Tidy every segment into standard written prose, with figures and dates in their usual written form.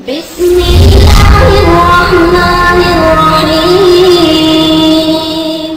بسم الله الرحمن الرحيم.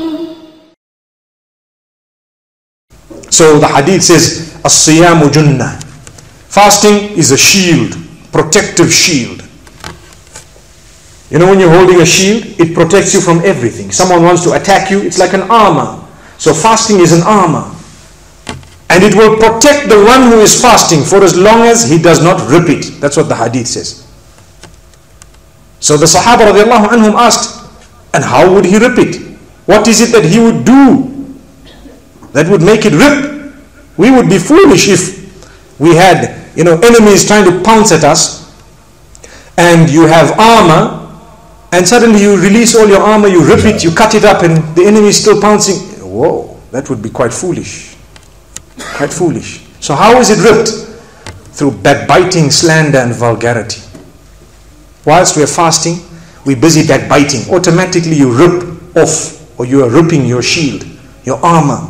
So the hadith says, As-siyamu junnah. Fasting is a shield, protective shield. You know, when you're holding a shield, it protects you from everything. Someone wants to attack you, it's like an armor. So fasting is an armor. And it will protect the one who is fasting for as long as he does not rip it. That's what the hadith says. So the Sahaba radiallahu anhum asked, and how would he rip it? What is it that he would do that would make it rip? We would be foolish if we had, enemies trying to pounce at us, and you have armor, and suddenly you release all your armor, you rip it, you cut it up, and the enemy is still pouncing. Whoa, that would be quite foolish. Quite foolish. So how is it ripped? Through backbiting, slander, and vulgarity. Whilst we are fasting, we're busy backbiting. Automatically you rip off, or you are ripping your shield, your armor.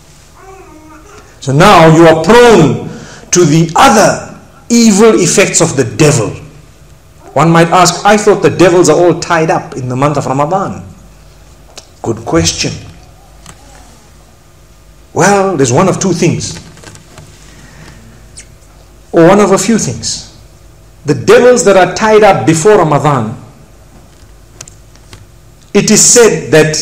So now you are prone to the other evil effects of the devil. One might ask, I thought the devils are all tied up in the month of Ramadan. Good question. Well, there's one of two things, or one of a few things. The devils that are tied up before Ramadan, it is said that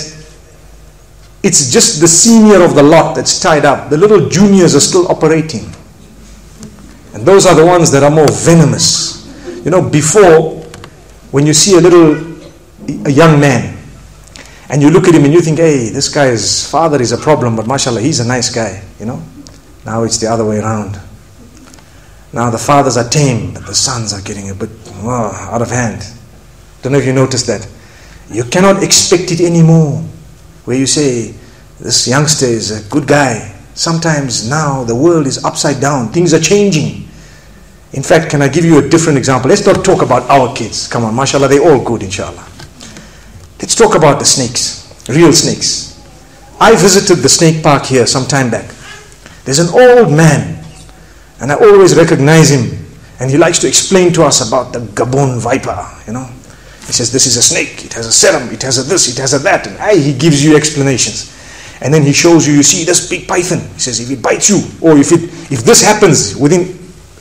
it's just the senior of the lot that's tied up. The little juniors are still operating. And those are the ones that are more venomous. Before, when you see a young man, and you look at him and you think, hey, this guy's father is a problem, but mashallah, he's a nice guy, Now it's the other way around. Now the fathers are tame, but the sons are getting a bit out of hand. Don't know if you noticed that. You cannot expect it anymore. Where you say, this youngster is a good guy. Sometimes now the world is upside down. Things are changing. In fact, can I give you a different example? Let's not talk about our kids. Come on, mashallah, they're all good, inshallah. Let's talk about the snakes, real snakes. I visited the snake park here some time back. There's an old man, and I always recognize him, and he likes to explain to us about the Gabon viper, He says, this is a snake, it has a serum, it has a this, it has a that, and he gives you explanations. And then he shows you, see this big python. He says, if it bites you, or if this happens, within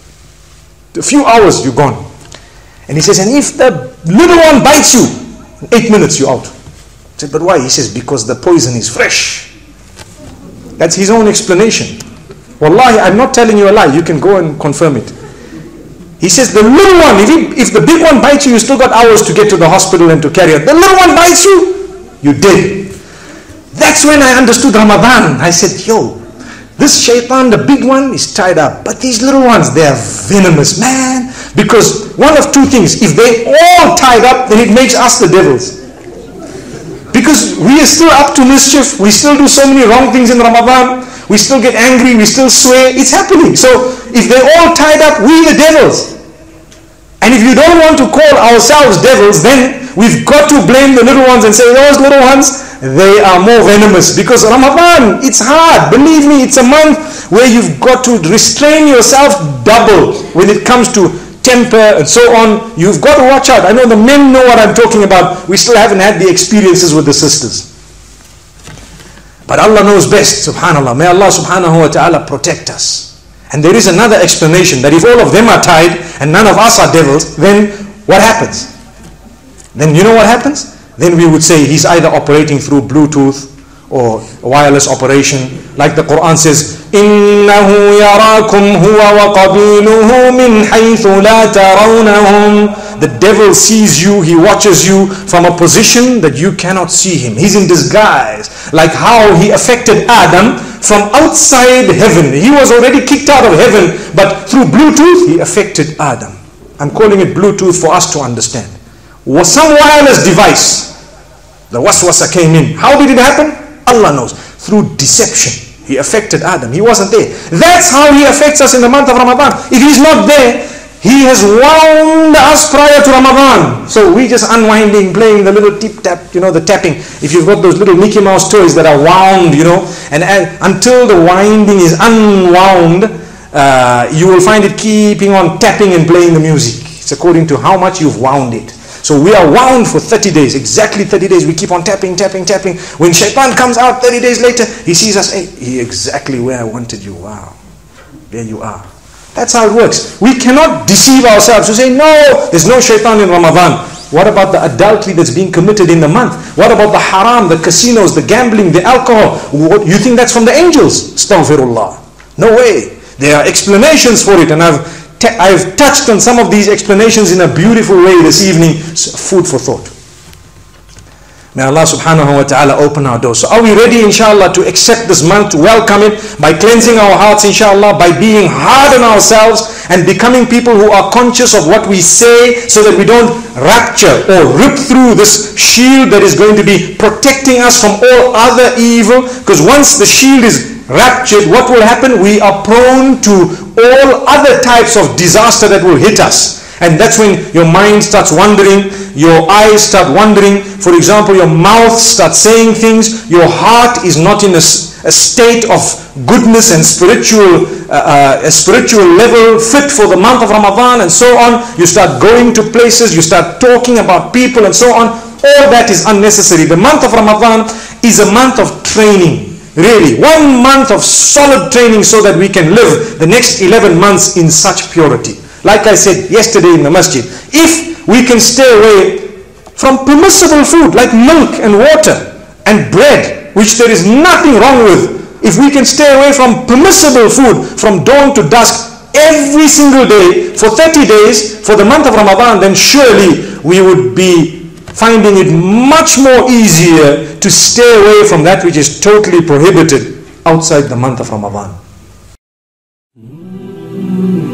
a few hours, you're gone. And he says, and if the little one bites you, in 8 minutes you're out. I said, but why? He says, because the poison is fresh. That's his own explanation. Wallahi, I'm not telling you a lie. You can go and confirm it. He says, the little one, if the big one bites you, you still got hours to get to the hospital and to carry it. The little one bites you, you're dead. That's when I understood Ramadan. I said, this shaitan, the big one, is tied up. But these little ones, they are venomous, man. Because one of two things. If they all tied up, then it makes us the devils. Because we are still up to mischief. We still do so many wrong things in Ramadan. We still get angry. We still swear. It's happening. So if they're all tied up, we the devils. And if you don't want to call ourselves devils, then we've got to blame the little ones and say, those little ones, they are more venomous. Because Ramadan, it's hard. Believe me, it's a month where you've got to restrain yourself double when it comes to temper and so on. You've got to watch out. I know the men know what I'm talking about. We still haven't had the experiences with the sisters. But Allah knows best, subhanAllah. May Allah subhanahu wa ta'ala protect us. And there is another explanation that if all of them are tied and none of us are devils, then what happens? Then you know what happens? Then we would say he's either operating through Bluetooth or wireless operation. Like the Quran says, إِنَّهُ يَرَاكُمْ هُوَ وَقَبِيلُهُ مِنْ حَيْثُ لَا تَرَوْنَهُمْ. The devil sees you, he watches you from a position that you cannot see him. He's in disguise. Like how he affected Adam from outside heaven. He was already kicked out of heaven, but through Bluetooth, he affected Adam. I'm calling it Bluetooth for us to understand. Was some wireless device, the waswasa came in. How did it happen? Allah knows. Through deception. He affected Adam. He wasn't there. That's how he affects us in the month of Ramadan. If he's not there, he has wound us prior to Ramadan. So we just unwinding, playing the little tip-tap, the tapping. If you've got those little Mickey Mouse toys that are wound, and until the winding is unwound, you will find it keeping on tapping and playing the music. It's according to how much you've wound it. So we are wound for 30 days, exactly 30 days. We keep on tapping. When shaitan comes out 30 days later, he sees us, hey, he exactly where I wanted you. Wow, there you are. That's how it works. We cannot deceive ourselves to say, no, there's no shaitan in Ramadan. What about the adultery that's being committed in the month? What about the haram, the casinos, the gambling, the alcohol? What, you think that's from the angels? Astaghfirullah. No way. There are explanations for it, and I've touched on some of these explanations in a beautiful way this evening. Food for thought. May Allah subhanahu wa ta'ala open our doors. So are we ready, inshallah, to accept this month, to welcome it by cleansing our hearts, inshallah, by being hard on ourselves and becoming people who are conscious of what we say so that we don't rupture or rip through this shield that is going to be protecting us from all other evil? Because once the shield is ruptured, what will happen? We are prone to all other types of disaster that will hit us. And that's when your mind starts wandering, your eyes start wandering. For example, your mouth starts saying things. Your heart is not in a state of goodness and spiritual level fit for the month of Ramadan and so on. You start going to places, you start talking about people and so on. All that is unnecessary. The month of Ramadan is a month of training. Really, 1 month of solid training so that we can live the next 11 months in such purity. Like I said yesterday in the masjid, if we can stay away from permissible food like milk and water and bread, which there is nothing wrong with, if we can stay away from permissible food from dawn to dusk every single day for 30 days for the month of Ramadan, then surely we would be finding it much more easier to stay away from that which is totally prohibited outside the month of Ramadan.